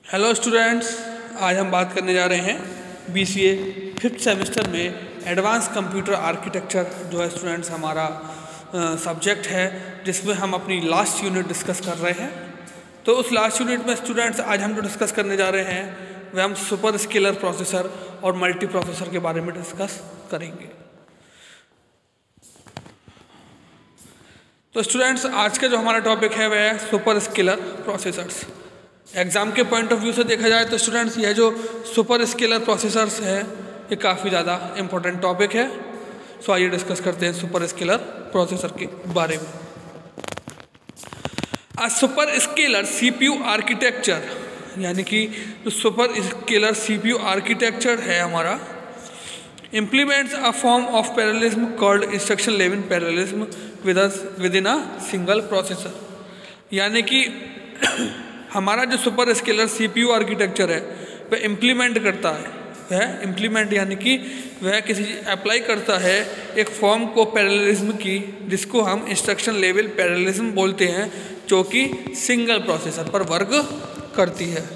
Hello students, आज हम बात करने जा रहे हैं BCA 5th सेमेस्टर में एडवांस कंप्यूटर आर्किटेक्चर जो है स्टूडेंट्स हमारा सब्जेक्ट है, जिसमें हम अपनी लास्ट यूनिट डिस्कस कर रहे हैं। तो उस लास्ट यूनिट में स्टूडेंट्स आज हम जो डिस्कस करने जा रहे हैं वह हम सुपर स्केलर प्रोसेसर और मल्टी प्रोसेसर के बारे में डिस्कस करेंगे। तो स्टूडेंट्स आज का जो हमारा टॉपिक है वह है सुपर स्केलर प्रोसेसर्स। एग्ज़ाम के पॉइंट ऑफ व्यू से देखा जाए तो स्टूडेंट्स यह जो सुपर स्केलर प्रोसेसर्स है ये काफ़ी ज़्यादा इम्पोर्टेंट टॉपिक है। सो आइए डिस्कस करते हैं सुपर स्केलर प्रोसेसर के बारे में। सुपर स्केलर CPU आर्किटेक्चर यानी कि जो सुपर स्केलर CPU आर्किटेक्चर है हमारा implements a form of parallelism called instruction level parallelism within a single processor। यानी कि हमारा जो सुपर स्केलर CPU आर्किटेक्चर है वह इम्प्लीमेंट करता है, वह इम्प्लीमेंट यानी कि वह किसी अप्लाई करता है एक फॉर्म को पैरेललिज्म की, जिसको हम इंस्ट्रक्शन लेवल पैरेललिज्म बोलते हैं, जो कि सिंगल प्रोसेसर पर वर्क करती है।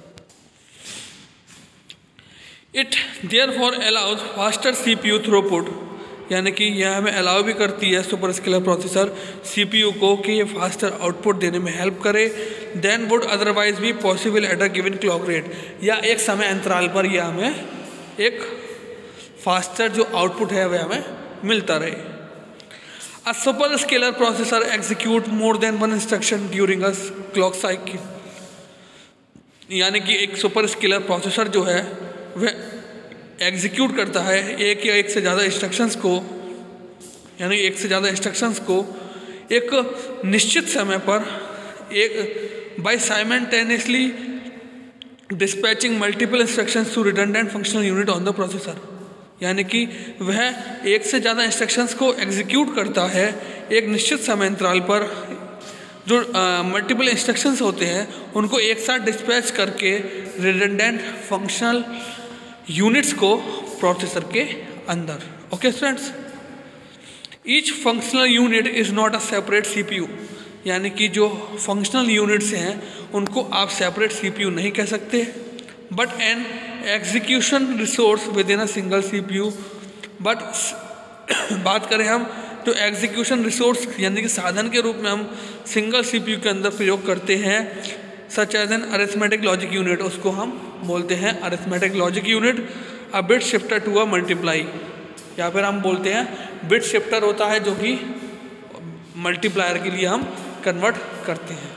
It therefore allows faster CPU throughput, यानी कि यह हमें अलाउ भी करती है सुपर स्केलर प्रोसेसर CPU को कि ये फास्टर आउटपुट देने में हेल्प करे देन वुड अदरवाइज भी possible at a given clock rate, या एक समय अंतराल पर यह हमें एक फास्टर जो आउटपुट है वह हमें मिलता रहे। A super scalar processor execute more than one instruction during a clock cycle, यानी कि एक सुपर स्केलर प्रोसेसर जो है वह एग्जीक्यूट करता है एक या एक से ज़्यादा इंस्ट्रक्शंस को, यानी एक से ज़्यादा इंस्ट्रक्शंस को एक निश्चित समय पर एक by simultaneously dispatching multiple instructions to redundant functional unit on the processor, यानी कि वह एक से ज़्यादा इंस्ट्रक्शंस को एग्जीक्यूट करता है एक निश्चित समय अंतराल पर। जो मल्टीपल इंस्ट्रक्शंस होते हैं उनको एक साथ डिस्पैच करके रिडंडेंट फंक्शनल यूनिट्स को प्रोसेसर के अंदर। Okay students, each functional unit is not a separate CPU, यानी कि जो फंक्शनल यूनिट्स हैं उनको आप सेपरेट CPU नहीं कह सकते, but an execution resource within a single CPU। But बात करें हम जो एग्जीक्यूशन रिसोर्स यानी कि साधन के रूप में हम सिंगल CPU के अंदर प्रयोग करते हैं, such as an arithmetic logic unit, उसको हम बोलते हैं arithmetic logic unit, a bit shifter to a multiply, या फिर हम बोलते हैं बिट शिफ्टर होता है जो कि मल्टीप्लायर के लिए हम कन्वर्ट करते हैं।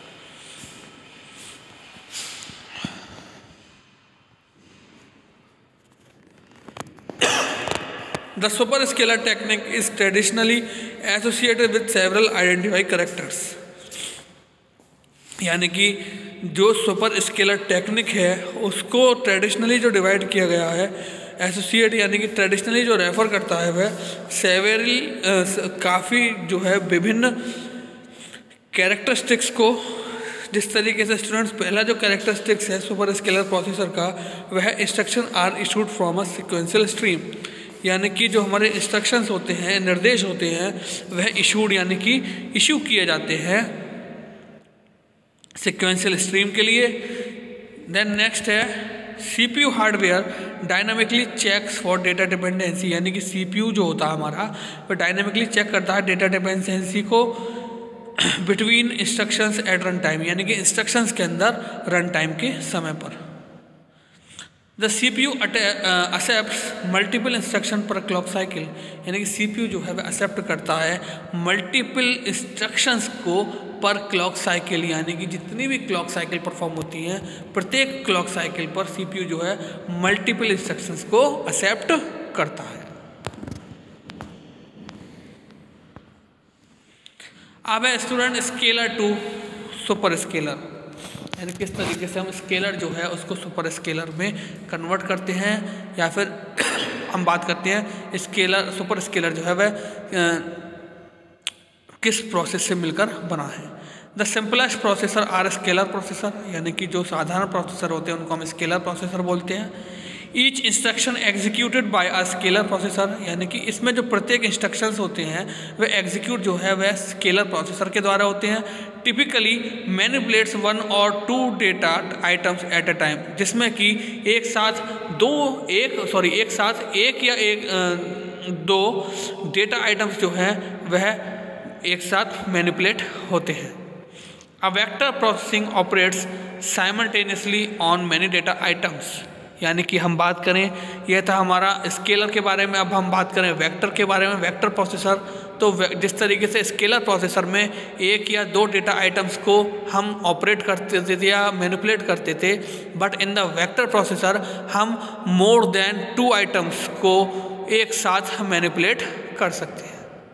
The superscalar technique is traditionally associated with several identified characters, यानी कि जो सुपर स्केलर टेक्निक है उसको ट्रेडिशनली जो डिवाइड किया गया है, एसोसिएट यानी कि ट्रेडिशनली जो रेफर करता है वह सेवेरल काफ़ी जो है विभिन्न कैरेक्टरिस्टिक्स को। जिस तरीके से स्टूडेंट्स पहला जो कैरेक्टरिस्टिक्स है सुपर स्केलर प्रोसेसर का वह instruction are issued from a sequential stream, यानी कि जो हमारे इंस्ट्रक्शंस होते हैं, निर्देश होते हैं, वह इशूड यानी कि इशू किए जाते हैं सिक्वेंशियल स्ट्रीम के लिए। देन नेक्स्ट है CPU hardware dynamically checks for data dependency, यानी कि CPU जो होता है हमारा वह डायनामिकली चेक करता है डेटा डिपेंडेंसी को between instructions at run time, यानी कि इंस्ट्रक्शंस के अंदर रन टाइम के समय पर। The CPU accepts multiple instruction per clock cycle, यानी कि CPU जो है वह एक्सेप्ट करता है मल्टीपल इंस्ट्रक्शंस को पर क्लॉक साइकिल, यानी कि जितनी भी क्लॉक साइकिल परफॉर्म होती हैं प्रत्येक क्लॉक साइकिल पर CPU जो है मल्टीपल इंस्ट्रक्शंस को एक्सेप्ट करता है। अब है student scalar to super scalar, यानी किस तरीके से हम स्केलर जो है उसको सुपर स्केलर में कन्वर्ट करते हैं, या फिर हम बात करते हैं स्केलर सुपर स्केलर जो है वह किस प्रोसेस से मिलकर बना है। The simplest processor are scalar processor, यानी कि जो साधारण प्रोसेसर होते हैं उनको हम स्केलर प्रोसेसर बोलते हैं। Each instruction executed by a scalar processor, यानी कि इसमें जो प्रत्येक इंस्ट्रक्शंस होते हैं वह एग्जीक्यूट जो है वह स्केलर प्रोसेसर के द्वारा होते हैं। Typically manipulates 1 or 2 data items at a time, जिसमें कि एक साथ एक या दो डेटा आइटम्स जो हैं वह एक साथ मैनिपुलेट होते हैं। A vector processing operates simultaneously on many data items, यानी कि हम बात करें, यह था हमारा स्केलर के बारे में। अब हम बात करें वेक्टर के बारे में। वेक्टर प्रोसेसर, तो जिस तरीके से स्केलर प्रोसेसर में एक या दो डेटा आइटम्स को हम ऑपरेट करते थे या मैनिपुलेट करते थे, but in the vector processor हम मोर देन 2 आइटम्स को एक साथ मैनिपुलेट कर सकते हैं।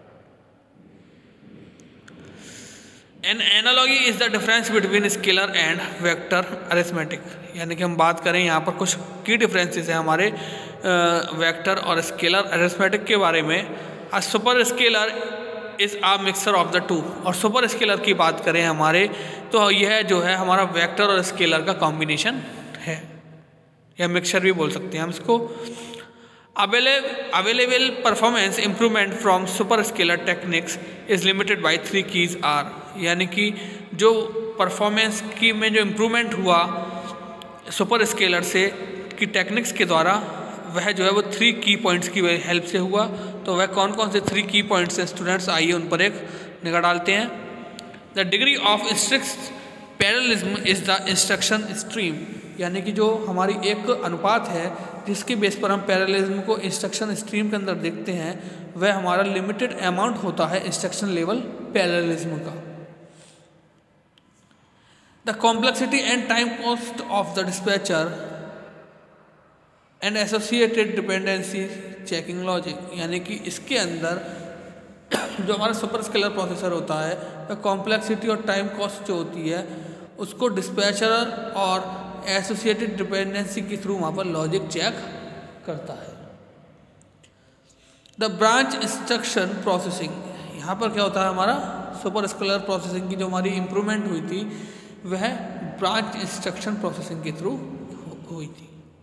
An analogy is the difference between scalar and vector arithmetic, यानी कि हम बात करें यहाँ पर कुछ की डिफरेंसेस हैं हमारे वेक्टर और स्केलर अरिथमेटिक के बारे में। A super scalar is a mixture of the two, और सुपर स्केलर की बात करें हमारे तो यह जो है हमारा वेक्टर और स्केलर का कॉम्बिनेशन है, या मिक्सचर भी बोल सकते हैं हम इसको। Available performance improvement from superscalar techniques is limited by 3 keys are, यानी कि जो परफॉर्मेंस की में जो इम्प्रूवमेंट हुआ सुपर स्केलर से की टेक्निक्स के द्वारा, वह जो है वो 3 की पॉइंट्स की हेल्प से हुआ। तो वह कौन कौन से 3 की पॉइंट्स हैं स्टूडेंट्स, आइए उन पर एक निगाह डालते हैं। The degree of strict parallelism is the instruction stream, यानी कि जो हमारी एक अनुपात है जिसके बेस पर हम पैरेललिज्म को इंस्ट्रक्शन स्ट्रीम के अंदर देखते हैं, वह हमारा लिमिटेड अमाउंट होता है इंस्ट्रक्शन लेवल पैरेललिज्म का। The complexity and time cost of the dispatcher and associated dependency checking logic, यानी कि इसके अंदर जो हमारा सुपर स्केलर प्रोसेसर होता है वह कॉम्प्लेक्सिटी और टाइम कॉस्ट जो होती है उसको डिस्पैचर और एसोसिएटेड डिपेंडेंसी के थ्रू वहाँ पर लॉजिक चेक करता है। द ब्रांच इंस्ट्रक्शन प्रोसेसिंग, यहाँ पर क्या होता है हमारा सुपर स्केलर प्रोसेसिंग की जो हमारी इम्प्रूवमेंट हुई थी वह ब्रांच इंस्ट्रक्शन प्रोसेसिंग के थ्रू हुई थी।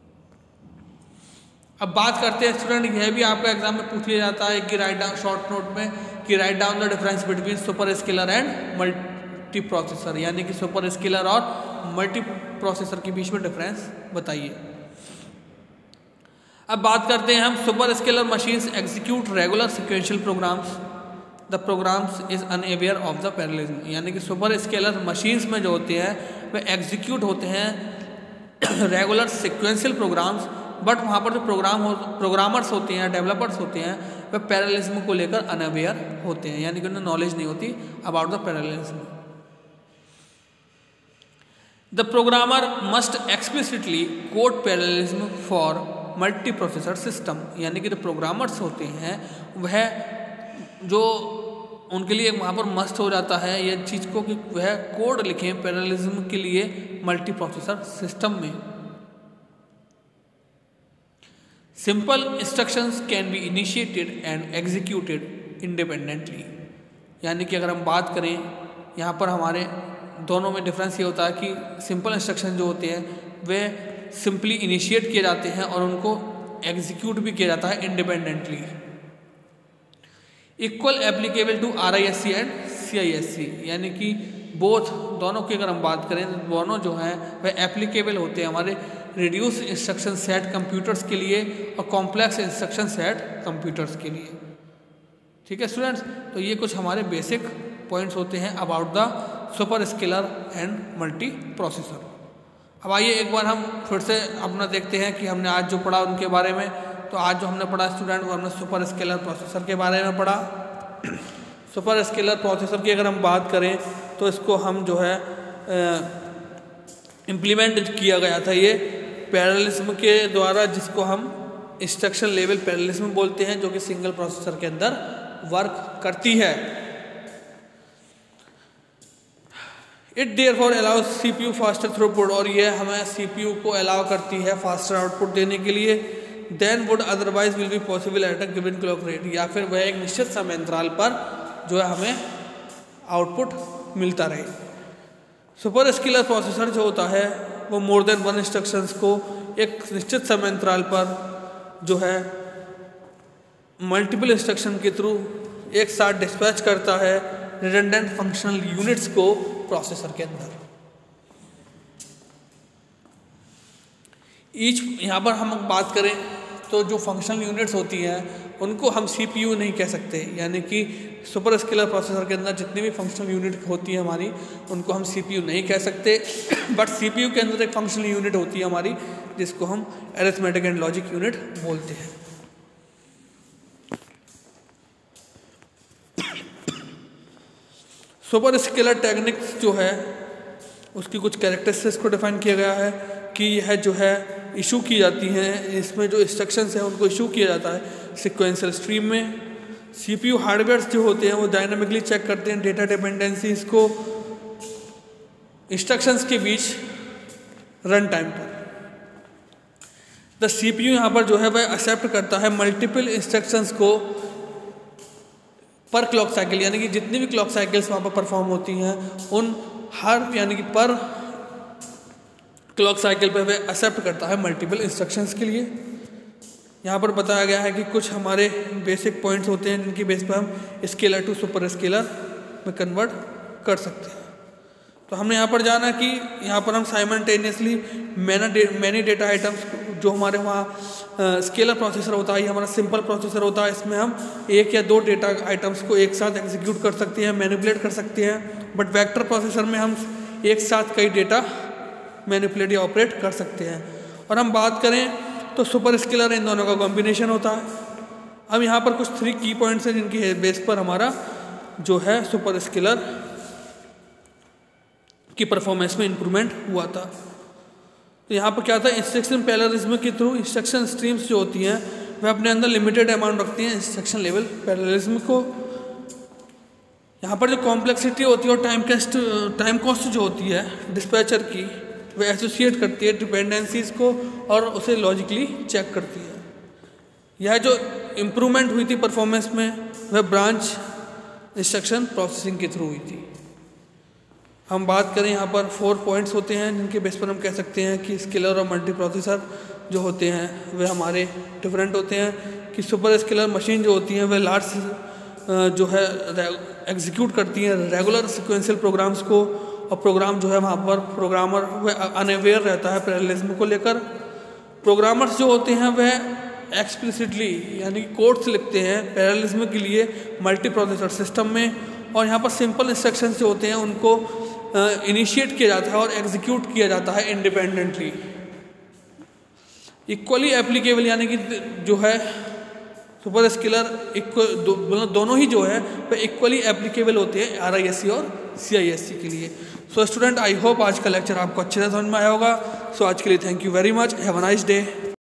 अब बात करते हैं स्टूडेंट, यह भी आपका एग्जाम में पूछ लिया जाता है कि राइट डाउन शॉर्ट नोट में कि write down the difference between super scalar and multi processor, यानी कि सुपर स्केलर और मल्टी प्रोसेसर के बीच में डिफरेंस बताइए। अब बात करते हैं हम super scalar machines execute regular sequential programs, the programs is unaware of the parallelism, यानी कि सुपर स्केलर मशीन्स में जो होते हैं वह एग्जीक्यूट होते हैं रेगुलर सिक्वेंशियल प्रोग्राम्स, बट वहाँ पर जो प्रोग्रामर्स होते हैं, डेवलपर्स होते हैं, वह पैरेललिज्म को लेकर अनअवेयर होते हैं, यानी कि उन्हें नॉलेज नहीं होती about the parallelism. The programmer must explicitly code parallelism for multi processor system, यानी कि जो प्रोग्रामर्स होते हैं वह जो उनके लिए वहाँ पर मस्ट हो जाता है यह चीज़ को कि वह कोड लिखें पैरेललिज्म के लिए मल्टी प्रोसेसर सिस्टम में। Simple instructions can be initiated and executed independently, यानी कि अगर हम बात करें यहाँ पर हमारे दोनों में डिफरेंस ये होता है कि सिंपल इंस्ट्रक्शन जो होते हैं वे सिंपली इनिशिएट किए जाते हैं और उनको एग्जीक्यूट भी किया जाता है independently. Equal applicable to RISC and CISC, यानी कि बोथ दोनों की अगर हम बात करें तो दोनों जो हैं वह एप्लीकेबल होते हैं हमारे रिड्यूस इंस्ट्रक्शन सेट कंप्यूटर्स के लिए और कॉम्प्लेक्स इंस्ट्रक्शन सेट कंप्यूटर्स के लिए। ठीक है स्टूडेंट्स, तो ये कुछ हमारे बेसिक पॉइंट्स होते हैं about the super scalar and multi processor. अब आइए एक बार हम फिर से अपना देखते हैं कि हमने आज जो पढ़ा उनके बारे में। तो आज जो हमने पढ़ा स्टूडेंट वो हमने सुपर स्केलर प्रोसेसर के बारे में पढ़ा। सुपर स्केलर प्रोसेसर की अगर हम बात करें तो इसको हम जो है इम्प्लीमेंट किया गया था ये पैरेललिज्म के द्वारा, जिसको हम इंस्ट्रक्शन लेवल पैरेललिज्म बोलते हैं, जो कि सिंगल प्रोसेसर के अंदर वर्क करती है। It therefore allows CPU faster throughput, और यह हमें CPU को अलाउ करती है फास्टर आउटपुट देने के लिए than would otherwise will be possible at a given clock rate, या फिर वह एक निश्चित समय अंतराल पर जो है हमें आउटपुट मिलता रहे। सुपर स्केलर प्रोसेसर जो होता है वो मोर देन वन इंस्ट्रक्शंस को एक निश्चित समय अंतराल पर जो है मल्टीपल इंस्ट्रक्शन के थ्रू एक साथ डिस्पैच करता है रिडंडेंट फंक्शनल यूनिट्स को प्रोसेसर के अंदर। यहाँ पर हम बात करें तो जो फंक्शनल यूनिट्स होती हैं उनको हम सीपीयू नहीं कह सकते, यानी कि सुपर स्केलर प्रोसेसर के अंदर जितनी भी फंक्शनल यूनिट होती है हमारी उनको हम सीपीयू नहीं कह सकते, बट सीपीयू के अंदर एक फंक्शनल यूनिट होती है हमारी जिसको हम अरिथमेटिक एंड लॉजिक यूनिट बोलते हैं। सुपर स्केलर टेक्निक्स जो है उसकी कुछ कैरेक्टरिस्टिक्स को डिफाइन किया गया है कि यह जो है इशू की जाती हैं, इसमें जो इंस्ट्रक्शंस हैं उनको इशू किया जाता है सिक्वेंशियल स्ट्रीम में। सीपीयू हार्डवेयर्स जो होते हैं वो डायनामिकली चेक करते हैं डेटा डिपेंडेंसीज को इंस्ट्रक्शंस के बीच रन टाइम पर। द सीपीयू यहाँ पर जो है वह एक्सेप्ट करता है मल्टीपल इंस्ट्रक्शंस को पर क्लॉक साइकिल, यानी कि जितनी भी क्लॉक साइकिल्स वहाँ पर परफॉर्म होती हैं उन हर यानी कि पर क्लॉक साइकिल पर वह एक्सेप्ट करता है मल्टीपल इंस्ट्रक्शंस के लिए। यहाँ पर बताया गया है कि कुछ हमारे बेसिक पॉइंट्स होते हैं जिनकी बेस पर हम स्केलर टू सुपर स्केलर में कन्वर्ट कर सकते हैं। तो हमने यहाँ पर जाना कि यहाँ पर हम साइमल्टेनियसली मैनी डेटा आइटम्स जो हमारे वहाँ स्केलर प्रोसेसर होता है, ये हमारा सिंपल प्रोसेसर होता है, इसमें हम एक या दो डेटा आइटम्स को एक साथ एग्जीक्यूट कर सकते हैं, मैनिपुलेट कर सकते हैं। बट वेक्टर प्रोसेसर में हम एक साथ कई डेटा मैनिपुलेट या ऑपरेट कर सकते हैं। और हम बात करें तो सुपर स्केलर इन दोनों का कॉम्बिनेशन होता है। अब यहाँ पर कुछ 3 की पॉइंट्स हैं जिनकी बेस पर हमारा जो है सुपर स्केलर की परफॉर्मेंस में इंप्रूवमेंट हुआ था। तो यहाँ पर क्या था, इंस्ट्रक्शन पैरेललिज्म के थ्रू इंस्ट्रक्शन स्ट्रीम्स जो होती हैं वह अपने अंदर लिमिटेड अमाउंट रखती हैं इंस्ट्रक्शन लेवल पैरेललिज्म को। यहाँ पर जो कॉम्प्लेक्सिटी होती है और टाइम कॉस्ट जो होती है डिस्पैचर की वह एसोसिएट करती है डिपेंडेंसीज को और उसे लॉजिकली चेक करती है। यह जो इम्प्रूवमेंट हुई थी परफॉर्मेंस में वह ब्रांच इंस्ट्रक्शन प्रोसेसिंग के थ्रू हुई थी। हम बात करें यहाँ पर 4 पॉइंट्स होते हैं जिनके बेस पर हम कह सकते हैं कि स्केलर और मल्टी प्रोसेसर जो होते हैं वे हमारे डिफरेंट होते हैं। कि सुपर स्केलर मशीन जो होती हैं वह लार्ज जो है एग्जीक्यूट करती हैं रेगुलर सिक्वेंशियल प्रोग्राम्स को, और प्रोग्राम जो है वहाँ पर प्रोग्रामर वह अनअवेयर रहता है पैरेललिज्म को लेकर। प्रोग्रामर्स जो होते हैं वह एक्सप्लिसिटली यानी कोड्स लिखते हैं पैरेललिज्म के लिए मल्टी प्रोसेसर सिस्टम में, और यहाँ पर सिंपल इंस्ट्रक्शंस जो होते हैं उनको इनिशिएट किया जाता है और एग्जीक्यूट किया जाता है इंडिपेंडेंटली। इक्वली एप्लीकेबल यानी कि जो है सुपर स्केलर मतलब दोनों ही जो है वह इक्वली एप्लीकेबल होते हैं RISC और CISC के लिए। सो स्टूडेंट, आई होप आज का लेक्चर आपको अच्छे से समझ में आया होगा। सो आज के लिए thank you very much, have a nice day.